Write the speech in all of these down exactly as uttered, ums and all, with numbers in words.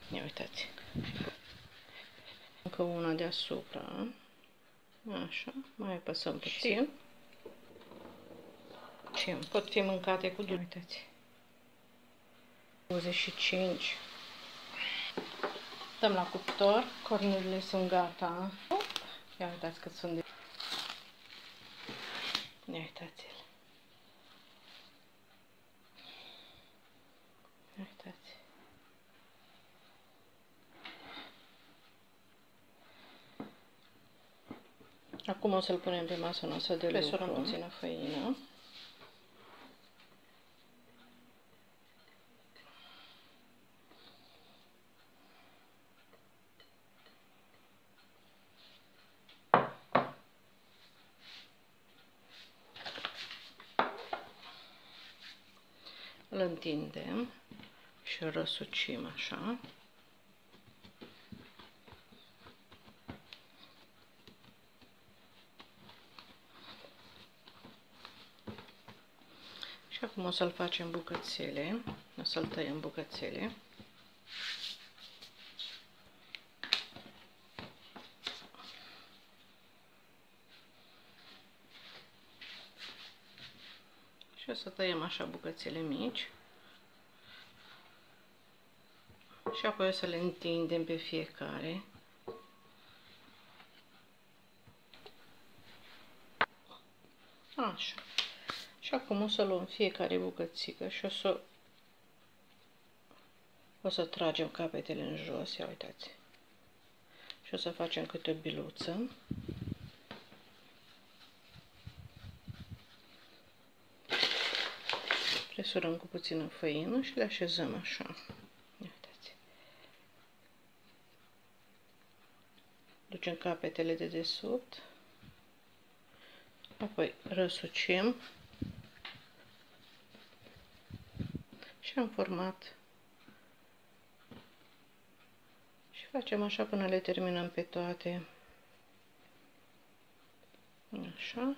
Ia uitați. Încă una deasupra. Așa, mai apăsăm puțin. Și pot fi mâncate cu dulce. Uitați. douăzeci și cinci. Dăm la cuptor. Cornurile sunt gata. Ia uitați cât sunt de... Ia uitați-l. Ia uitați. Acum o să-l punem pe masa noastră de lucru. Presurăm puțină făină. Îl întindem și îl răsucim așa. Și acum o să-l facem bucățele, o să-l tăiem bucățele. Și o să tăiem așa bucățele mici. Și apoi o să le întindem pe fiecare. Așa. Și acum o să luăm fiecare bucățică și o să o să tragem capetele în jos, ia uitați. Și o să facem câte o biluță. Presurăm cu puțină făină și le așezăm așa. Ia uitați. Ducem capetele de desubt. Apoi răsucim. Și am format. Și facem așa până le terminăm pe toate. Așa.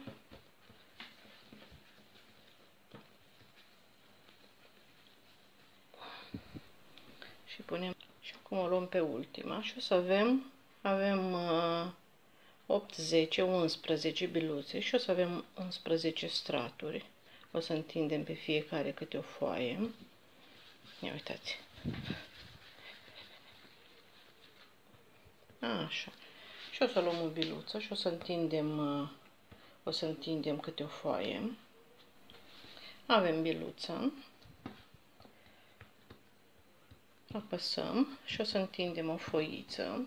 Și punem. Și acum o luăm pe ultima. Și o să avem, avem uh, opt, zece, unsprezece biluțe și o să avem unsprezece straturi. O să întindem pe fiecare câte o foaie. Ia uitați. Așa. Și o să luăm o biluță și o să întindem, o să întindem câte o foaie. Avem biluța. Apăsăm și o să întindem o foiță.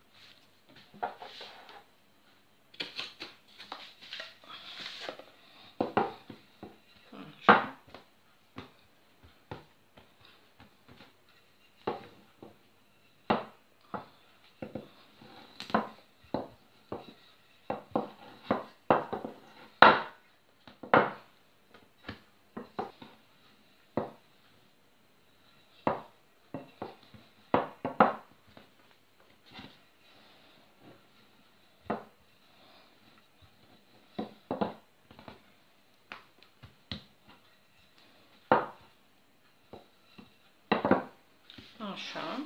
Așa.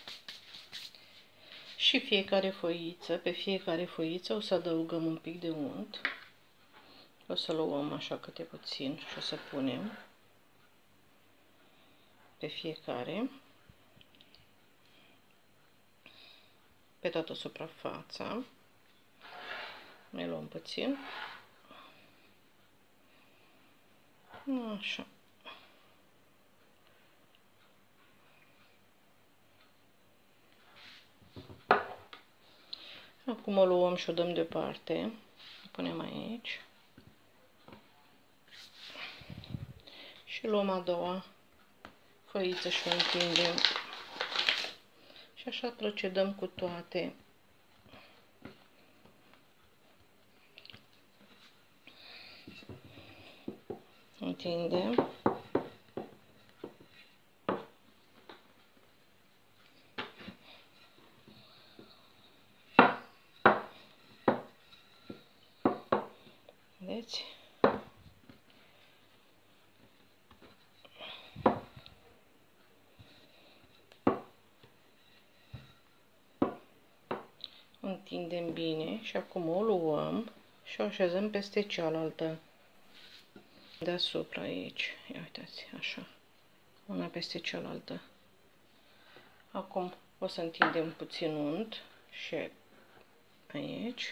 Și fiecare foiță, pe fiecare foiță o să adăugăm un pic de unt. O să luăm așa câte puțin și o să punem pe fiecare, pe toată suprafața. Mai luăm puțin. Așa. Acum o luăm și o dăm deoparte. O punem aici. Și luăm a doua foiță și o întindem. Și așa procedăm cu toate. Întindem. Vedeți? întindem bine și acum o luăm și o așezăm peste cealaltă. Deasupra aici. Ia uitați, așa. Una peste cealaltă. Acum o să întindem puțin unt și aici.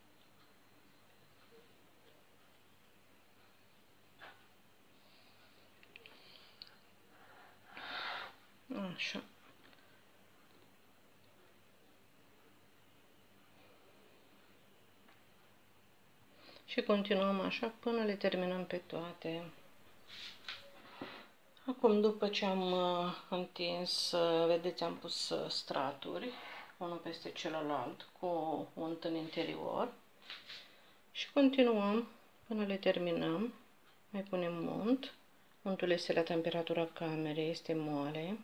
Așa. Și continuăm așa până le terminăm pe toate. Acum, după ce am uh, întins, uh, vedeți, am pus uh, straturi, unul peste celălalt, cu unt în interior. Și continuăm până le terminăm. Mai punem unt. Untul este la temperatura camerei, este moale.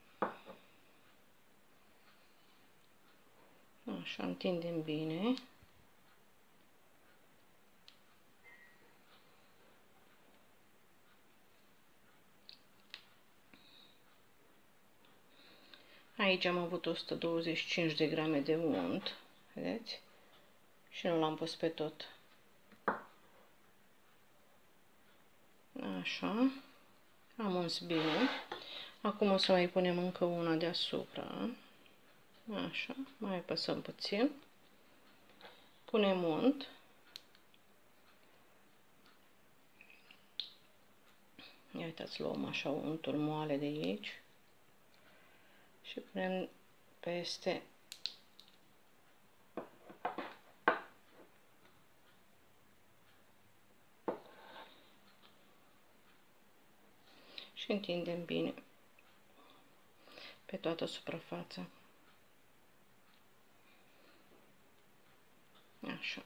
Așa, întindem bine. Aici am avut o sută douăzeci și cinci de grame de unt, vedeți? Și nu l-am pus pe tot. Așa, am uns bine. Acum o să mai punem încă una deasupra. Așa, mai apăsăm puțin. Punem unt. Ia uitați, luăm așa untul moale de aici. Și punem peste și întindem bine pe toată suprafața. Așa.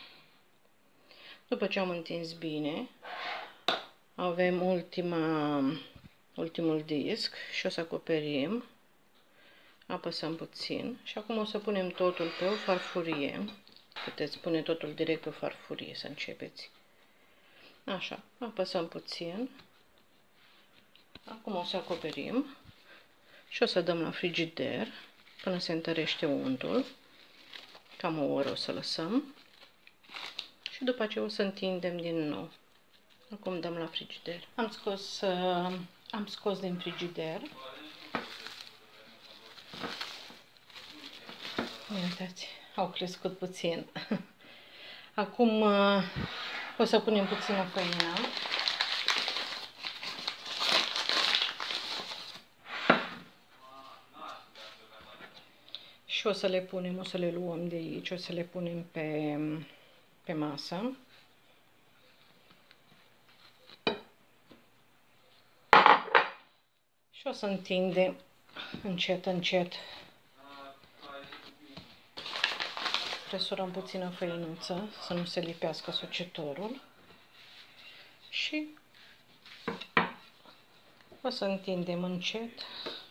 După ce am întins bine, avem ultima, ultimul disc și o să acoperim. Apăsăm puțin și acum o să punem totul pe o farfurie. Puteți pune totul direct pe o farfurie să începeți. Așa, apăsăm puțin. Acum o să acoperim și o să dăm la frigider până se întărește untul. Cam o oră o să lăsăm. Și după aceea o să întindem din nou. Acum dăm la frigider. Am scos, uh, am scos din frigider. Uitați, au crescut puțin. Acum uh, o să punem puțină făină. Și o să le punem, o să le luăm de aici, o să le punem pe, pe masă. Și o să întindem încet, încet. Presurăm puțină făinuță, să nu se lipească sucetorul. Și o să întindem încet.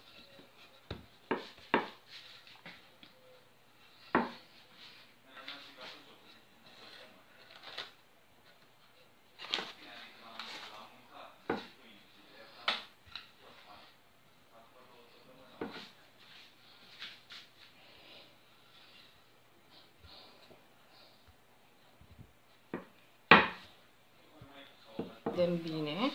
Întindem bine.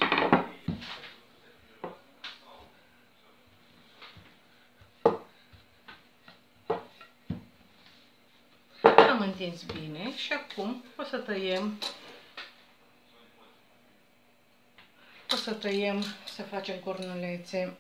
Am întins bine și acum o să tăiem, o să tăiem, să facem cornulețe.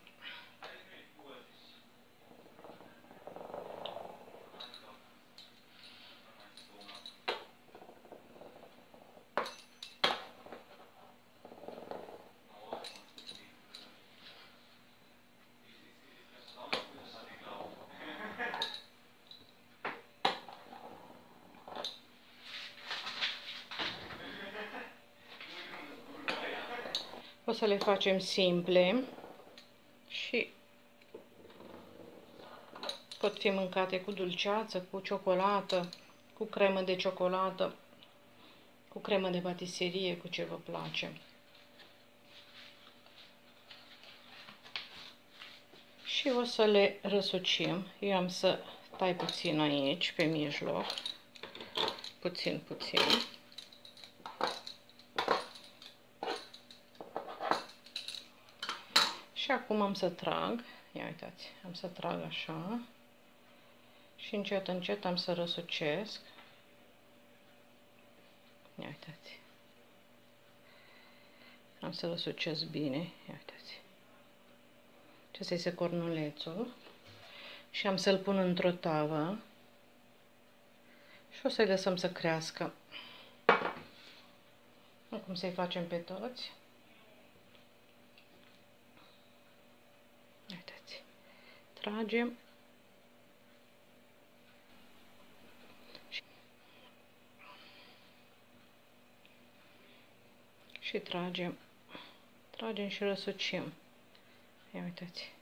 O să le facem simple și pot fi mâncate cu dulceață, cu ciocolată, cu cremă de ciocolată, cu cremă de patiserie, cu ce vă place. Și o să le răsucim. Eu am să Tai puțin aici, pe mijloc. Puțin, puțin. Și acum am să trag. Ia uitați, am să trag așa. Și încet, încet am să răsucesc. Ia uitați. Am să răsucesc bine. Ia uitați. Acesta este cornulețul. Și am să-l pun într-o tavă. Și o să-i lăsăm să crească. Acum să-i facem pe toți. Uitați. Tragem. Și, și tragem. Tragem și răsucim. Ia uitați.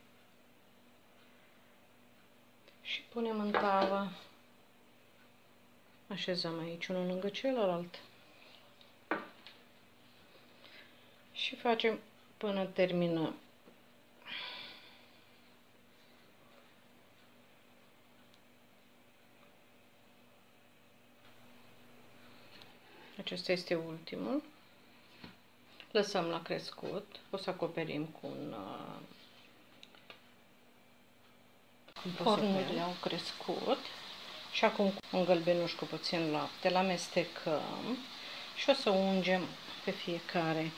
Și punem în tavă. Așezăm aici unul lângă celălalt. Și facem până terminăm. Acesta este ultimul. Lăsăm la crescut. O să acoperim cu un... Cornurile au crescut. Și acum cu un gălbenuș cu puțin lapte. Îl amestecăm. Și o să ungem pe fiecare.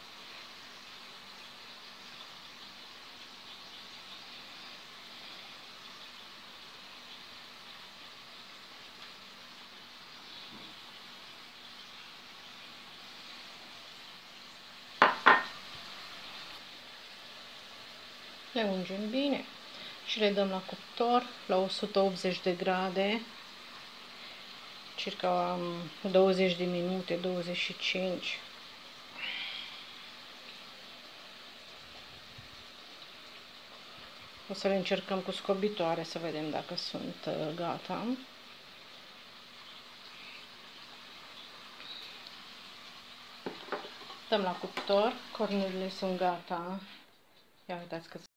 Le ungem bine și le dăm la cuptor la o sută optzeci de grade, circa douăzeci de minute, douăzeci și cinci. O să le încercăm cu scobitoare să vedem dacă sunt gata. Dăm la cuptor, cornurile sunt gata. Ia uitați că